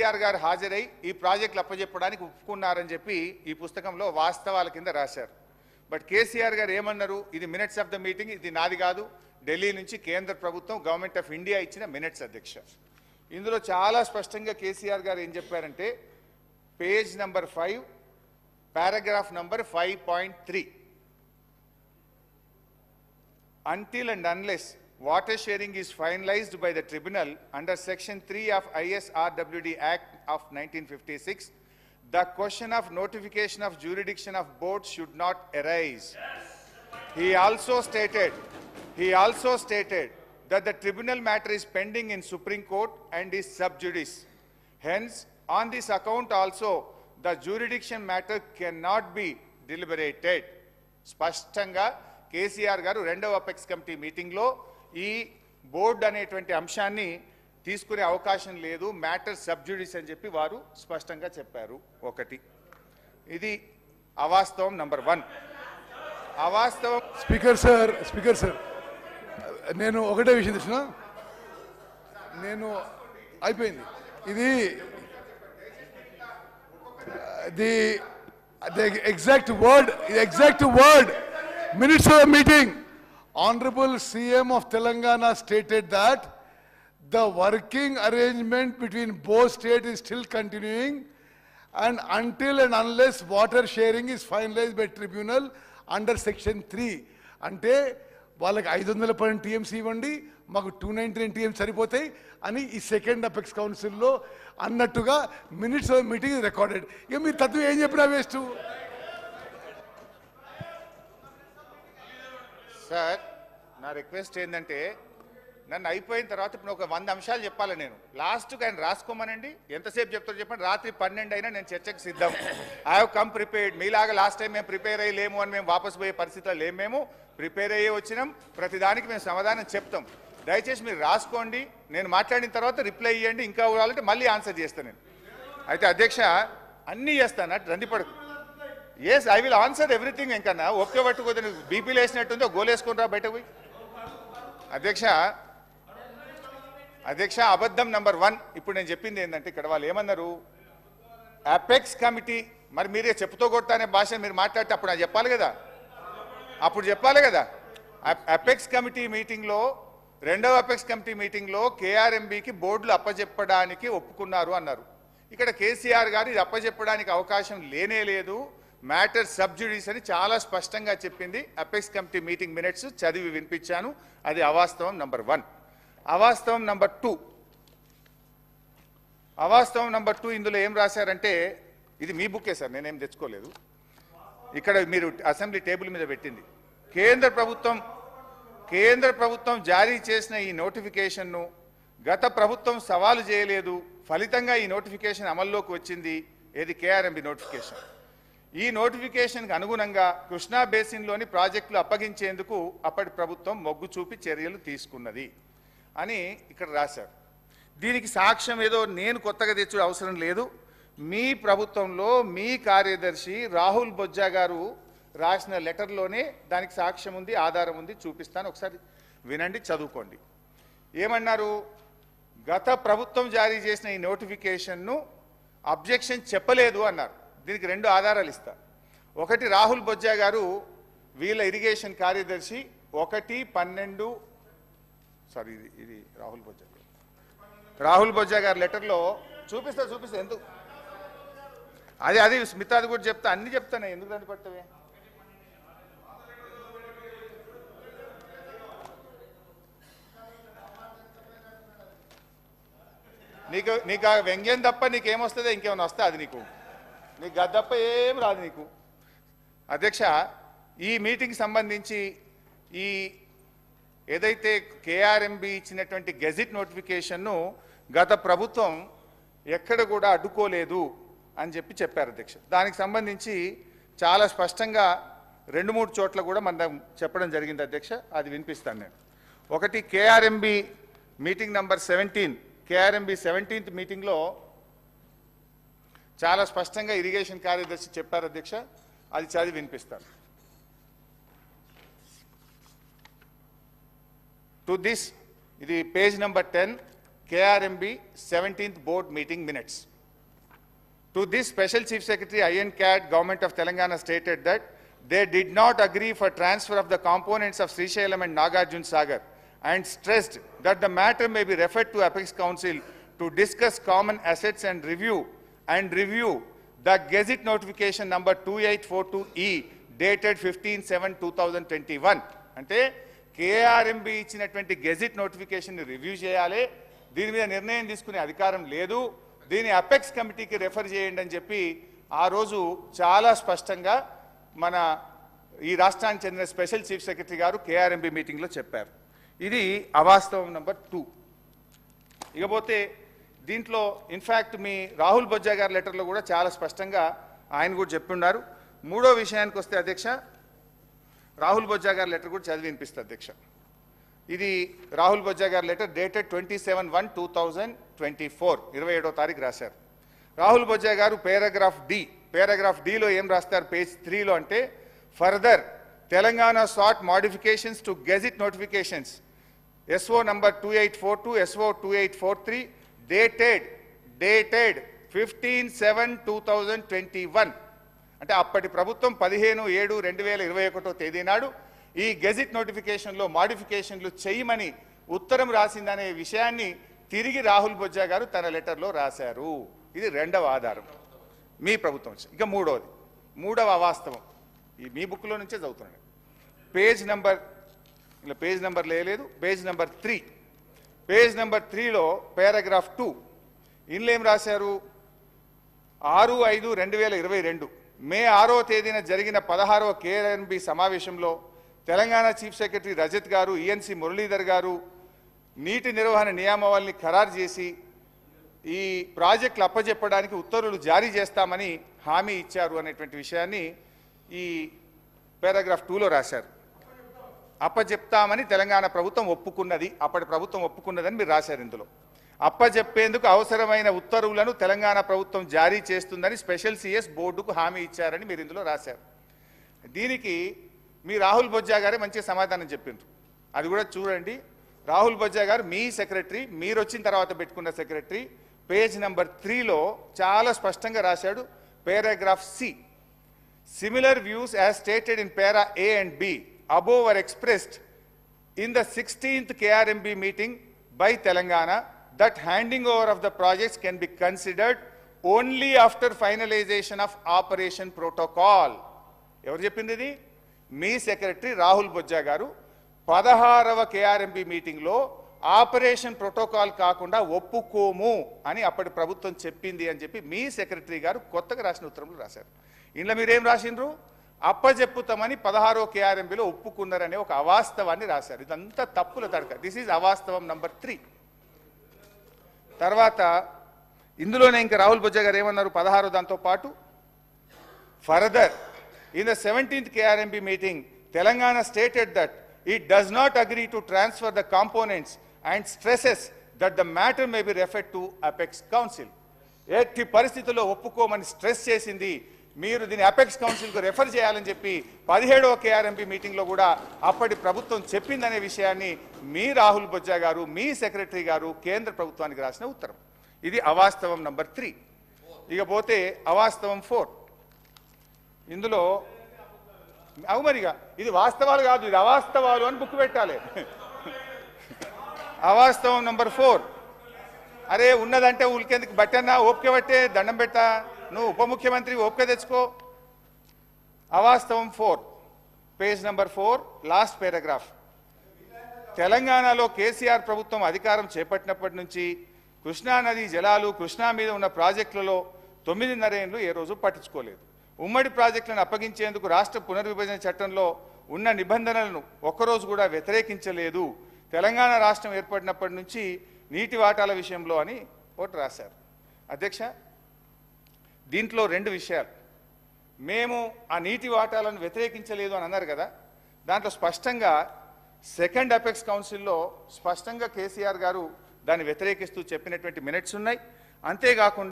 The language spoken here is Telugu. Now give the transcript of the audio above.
కేసీఆర్ గారు హాజరై ఈ ప్రాజెక్టులు అప్పజెప్పడానికి ఒప్పుకున్నారని చెప్పి ఈ పుస్తకంలో వాస్తవాల కింద రాశారు. బట్ కేసీఆర్ గారు ఏమన్నారు, ఇది మినిట్స్ ఆఫ్ ద మీటింగ్, ఇది నాది కాదు, ఢిల్లీ నుంచి కేంద్ర ప్రభుత్వం గవర్నమెంట్ ఆఫ్ ఇండియా ఇచ్చిన మినిట్స్ అధ్యక్ష. ఇందులో చాలా స్పష్టంగా కేసీఆర్ గారు ఏం చెప్పారంటే page number 5 paragraph number 5.3 until and unless water sharing is finalized by the tribunal under section 3 of ISRWD Act of 1956, the question of notification of jurisdiction of boards should not arise. He also stated that the tribunal matter is pending in Supreme Court and is sub judice. Hence, on this account also, the jurisdiction matter cannot be deliberated. స్పష్టంగా కేసీఆర్ గారు రెండవ అపెక్స్ కమిటీ మీటింగ్లో ఈ బోర్డు అనేటువంటి అంశాన్ని తీసుకునే అవకాశం లేదు, మ్యాటర్ సబ్జుడిస్ అని చెప్పి వారు స్పష్టంగా చెప్పారు. ఒకటి ఇది అవాస్తవం నంబర్ 1. అవాస్తవం. స్పీకర్ సార్ నేను ఒకటే విషయం తెచ్చిన, నేను అయిపోయింది ఇది the exact word minutes of the meeting. Honorable CM of Telangana stated that the working arrangement between both states is still continuing, and until and unless water sharing is finalized by tribunal under section 3. అంటే వాళ్ళకి 512 TMC ఇవ్వండి, మాకు 299 TMC సరిపోతాయి అని ఈ సెకండ్ అపెక్స్ కౌన్సిల్లో అన్నట్టుగా మినిట్స్ ఆఫ్ మీటింగ్ రికార్డెడ్. ఇక మీరు తత్వం ఏం చెప్పినా వేస్ట్. సార్ నా రిక్వెస్ట్ ఏంటంటే నన్ను అయిపోయిన తర్వాత ఇప్పుడు ఒక 100 అంశాలు చెప్పాలి. నేను లాస్ట్కి ఆయన రాసుకోమనండి, ఎంతసేపు చెప్తారో చెప్పండి. రాత్రి 12 అయినా నేను చర్చకు సిద్ధం. I have come prepared. మీలాగా లాస్ట్ టైం మేము ప్రిపేర్ అయ్యలేము అని మేము వాపసు పోయే పరిస్థితిలో లేము. మేము ప్రిపేర్ అయ్యే వచ్చినాం, ప్రతిదానికి మేము సమాధానం చెప్తాం. దయచేసి మీరు రాసుకోండి, నేను మాట్లాడిన తర్వాత రిప్లై ఇవ్వండి. ఇంకా కావాలంటే మళ్ళీ ఆన్సర్ చేస్తాను నేను. అయితే అధ్యక్ష అన్నీ చేస్తాను, రంది పడుకు. Yes, I will answer everything. ఇంకన్నా ఒకే పట్టుకోతే బీపీలు వేసినట్టుందో గోలేసుకుని రా బయటకు పోయి. అధ్యక్ష అబద్ధం నంబర్ 1. ఇప్పుడు నేను చెప్పింది ఏంటంటే ఇక్కడ వాళ్ళు ఏమన్నారు, అపెక్స్ కమిటీ, మరి మీరే చెప్పుతో కొడతానే భాష మీరు మాట్లాడితే అప్పుడు నాకు చెప్పాలి కదా, అపెక్స్ కమిటీ మీటింగ్లో, రెండవ అపెక్స్ కమిటీ మీటింగ్లో కేఆర్ఎంబీకి బోర్డులు అప్పజెప్పడానికి ఒప్పుకున్నారు అన్నారు. ఇక్కడ కేసీఆర్ గారు ఇది అప్పజెప్పడానికి అవకాశం లేనే లేదు, మ్యాటర్ సబ్జుడిస్ అని చాలా స్పష్టంగా చెప్పింది. అపెక్స్ కమిటీ మీటింగ్ మినిట్స్ చదివి వినిపించాను. అది అవాస్తవం నంబర్ 1. అవాస్తవం నంబర్ 2 ఇందులో ఏం రాశారంటే, ఇది మీ బుక్కే సార్, నేనేం తెచ్చుకోలేదు. ఇక్కడ మీరు అసెంబ్లీ టేబుల్ మీద పెట్టింది. కేంద్ర ప్రభుత్వం జారీ చేసిన ఈ నోటిఫికేషన్ను గత ప్రభుత్వం సవాలు చేయలేదు, ఫలితంగా ఈ నోటిఫికేషన్ అమల్లోకి వచ్చింది. ఏది కేఆర్ఎంబి నోటిఫికేషన్. ఈ నోటిఫికేషన్కి అనుగుణంగా కృష్ణా బేసిన్లోని ప్రాజెక్టులు అప్పగించేందుకు అప్పటి ప్రభుత్వం మొగ్గు చూపి చర్యలు తీసుకున్నది అని ఇక్కడ రాశారు. దీనికి సాక్ష్యం ఏదో నేను కొత్తగా తెచ్చే అవసరం లేదు. మీ ప్రభుత్వంలో మీ కార్యదర్శి రాహుల్ బొజ్జా గారు రాసిన లెటర్లోనే దానికి సాక్ష్యం ఉంది, ఆధారం ఉంది, చూపిస్తాను. ఒకసారి వినండి, చదువుకోండి. ఏమన్నారు, గత ప్రభుత్వం జారీ చేసిన ఈ నోటిఫికేషన్ను అబ్జెక్షన్ చెప్పలేదు అన్నారు. దీనికి 2 ఆధారాలు ఇస్తా. ఒకటి, రాహుల్ బొజ్జా గారు వీళ్ళ ఇరిగేషన్ కార్యదర్శి 1/12 సారీ ఇది రాహుల్ బొజ్జా గారి లెటర్లో చూపిస్తా ఎందుకు అది స్మితాది కూడా చెప్తా, అన్ని చెప్తానే, ఎందుకు దాన్ని పట్టవే. నీకు ఆ వ్యంగ్యం తప్ప నీకేమొస్తుందో ఇంకేమైనా వస్తే అది నీకు గది తప్ప ఏం రాదు నీకు. అధ్యక్ష, ఈ మీటింగ్ సంబంధించి ఈ ఏదైతే కేఆర్ఎంబి ఇచ్చినటువంటి గెజిట్ నోటిఫికేషన్ను గత ప్రభుత్వం ఎక్కడ కూడా అడ్డుకోలేదు అని చెప్పారు అధ్యక్ష. దానికి సంబంధించి చాలా స్పష్టంగా 2-3 చోట్ల కూడా మనం చెప్పడం జరిగింది అధ్యక్ష. అది వినిపిస్తాను నేను. ఒకటి, KRMB meeting number 17, KRMB 17th మీటింగ్లో చాలా స్పష్టంగా ఇరిగేషన్ కార్యదర్శి చెప్పారు అధ్యక్ష. అది చదివి వినిపిస్తాను. టు దిస్, ఇది page number 10, KRMB 17th board meeting minutes. To this, Special Chief Secretary INCAD, Government of Telangana stated that they did not agree for transfer of the components of Srisailam and Nagarjun Sagar and stressed that the matter may be referred to Apex Council to discuss common assets and review the Gazette notification number 2842E dated 15/7/2021. అంటే KRMB ఇచ్చినటువంటి గెజిట్ నోటిఫికేషన్ రివ్యూ చేయాలి, దీని మీద నిర్ణయం తీసుకునే అధికారం లేదు, దీని అపెక్స్ కమిటీకి రెఫర్ చేయండి అని చెప్పి ఆ రోజు చాలా స్పష్టంగా మన ఈ రాష్ట్రానికి చెందిన special chief secretary garu KRMB మీటింగ్లో చెప్పారు. ఇది అవాస్తవం నెంబర్ 2. ఇకపోతే దీంట్లో ఇన్ఫ్యాక్ట్ మీ రాహుల్ బొజ్జా గారి లెటర్లో కూడా చాలా స్పష్టంగా ఆయన కూడా చెప్పున్నారు. మూడో విషయానికి వస్తే అధ్యక్ష, రాహుల్ బొజ్జా గారి లెటర్ కూడా చదివి వినిపిస్తుంది అధ్యక్ష. ఇది రాహుల్ బొజ్జా గారి లెటర్ డేటెడ్ 27/1/2024 27వ తారీఖు రాశారు. రాహుల్ బొజ్జా గారు పేరాగ్రాఫ్ డిలో ఏం రాస్తారు పేజ్ 3లో అంటే, further Telangana sought modifications to gazette notifications SO number 2842 SO 2843 dated 15/7/2021. అంటే అప్పటి ప్రభుత్వం 15/7/2021 తేదీ నాడు ఈ గెజిట్ నోటిఫికేషన్లో మాడిఫికేషన్లు చేయమని ఉత్తరం రాసిందనే విషయాన్ని తిరిగి రాహుల్ బొజ్జా గారు తన లెటర్లో రాశారు. ఇది రెండవ ఆధారం మీ ప్రభుత్వం. ఇక మూడవ అవాస్తవం ఈ మీ బుక్లో నుంచే చదువుతున్నాడు. పేజ్ నెంబర్ లేదు, పేజ్ నెంబర్ 3. పేజ్ నెంబర్ 3లో పారాగ్రాఫ్ 2 ఇందులో ఏం రాశారు, 6/5/2022 మే 6వ తేదీన జరిగిన 16వ KRMB సమావేశంలో తెలంగాణ చీఫ్ సెక్రటరీ రజత్ గారు, ENC మురళీధర్ గారు నీటి నిర్వహణ నియామావళిని ఖరారు చేసి ఈ ప్రాజెక్టులు అప్పజెప్పడానికి ఉత్తర్వులు జారీ చేస్తామని హామీ ఇచ్చారు అనేటువంటి విషయాన్ని ఈ పారాగ్రాఫ్ 2లో రాశారు. అప్పజెప్తామని తెలంగాణ ప్రభుత్వం ఒప్పుకున్నది, అప్పటి ప్రభుత్వం ఒప్పుకున్నదని మీరు రాశారు. ఇందులో అప్పజెప్పేందుకు అవసరమైన ఉత్తర్వులను తెలంగాణ ప్రభుత్వం జారీ చేస్తుందని స్పెషల్ CS బోర్డుకు హామీ ఇచ్చారని మీరు ఇందులో రాశారు. దీనికి మీ రాహుల్ బొజ్జా గారే మంచి సమాధానం చెప్పిండ్రు. అది కూడా చూడండి. రాహుల్ బొజ్జా గారు మీ సెక్రటరీ, మీరు వచ్చిన తర్వాత పెట్టుకున్న సెక్రటరీ, పేజ్ నెంబర్ 3లో చాలా స్పష్టంగా రాశాడు. Paragraph C, similar views as stated in para A and B above were expressed in the 16th KRMB meeting by Telangana that handing over of the projects can be considered only after finalization of operation protocol. ఎవరు చెప్పింది ఇది? మీ సెక్రటరీ రాహుల్ బొజ్జా గారు 16వ KRMB మీటింగ్లో ఆపరేషన్ ప్రోటోకాల్ కాకుండా ఒప్పుకోము అని అప్పటి ప్రభుత్వం చెప్పింది అని చెప్పి మీ సెక్రటరీ గారు కొత్తగా రాసిన ఉత్తరంలో రాశారు. ఇందులో మీరేం రాసిండ్రు? అప్పజెప్పుతామని 16వ KRMBలో ఒప్పుకున్నారనే ఒక అవాస్తవాన్ని రాశారు. ఇదంతా తప్పుల తడక. దిస్ ఈజ్ అవాస్తవం నంబర్ 3. తర్వాత ఇందులోనే ఇంకా రాహుల్ బొజ్జా గారు ఏమన్నారు 16వ దాంతో పాటు, further in the 17th KRMB meeting Telangana stated that it does not agree to transfer the components and stresses that the matter may be referred to Apex Council. ఎట్టి పరిస్థితుల్లో ఒప్పుకోమని స్ట్రెస్ చేసింది. మీరు దీన్ని అపెక్స్ కౌన్సిల్కు రెఫర్ చేయాలని చెప్పి 17వ KRMB మీటింగ్లో కూడా అప్పటి ప్రభుత్వం చెప్పిందనే విషయాన్ని మీ రాహుల్ బొజ్జా గారు, మీ సెక్రటరీ గారు కేంద్ర ప్రభుత్వానికి రాసిన ఉత్తరం. ఇది అవాస్తవం నంబర్ 3. ఇకపోతే అవాస్తవం 4. ఇందులో మరిగా ఇది వాస్తవాలు కాదు, ఇది అవాస్తవాలు అని బుక్ పెట్టాలి. అవాస్తవం నంబర్ 4. అరే ఉన్నదంటే ఉలికేందుకు బట్టన్నా ఓపిక పట్టే దండం పెట్టా, నువ్వు ఉప ముఖ్యమంత్రి ఓపిక తెచ్చుకో. అవాస్తవం 4, పేజ్ నెంబర్ 4 లాస్ట్ పారాగ్రాఫ్. తెలంగాణలో కేసీఆర్ ప్రభుత్వం అధికారం చేపట్టినప్పటి నుంచి కృష్ణానది జలాలు, కృష్ణా మీద ఉన్న ప్రాజెక్టులలో 9.5 ఏళ్ళు ఏ రోజు పట్టించుకోలేదు. ఉమ్మడి ప్రాజెక్టులను అప్పగించేందుకు రాష్ట్ర పునర్విభజన చట్టంలో ఉన్న నిబంధనలను ఒక్కరోజు కూడా వ్యతిరేకించలేదు. తెలంగాణ రాష్ట్రం ఏర్పడినప్పటి నుంచి నీటి వాటాల విషయంలో అని ఒకటి రాశారు. అధ్యక్ష, దీంట్లో 2 విషయాలు. మేము ఆ నీటి వాటాలను వ్యతిరేకించలేదు అని అన్నారు కదా, దాంట్లో స్పష్టంగా సెకండ్ అపెక్స్ కౌన్సిల్లో స్పష్టంగా కేసీఆర్ గారు దాన్ని వ్యతిరేకిస్తూ చెప్పినటువంటి మినిట్స్ ఉన్నాయి. అంతేకాకుండా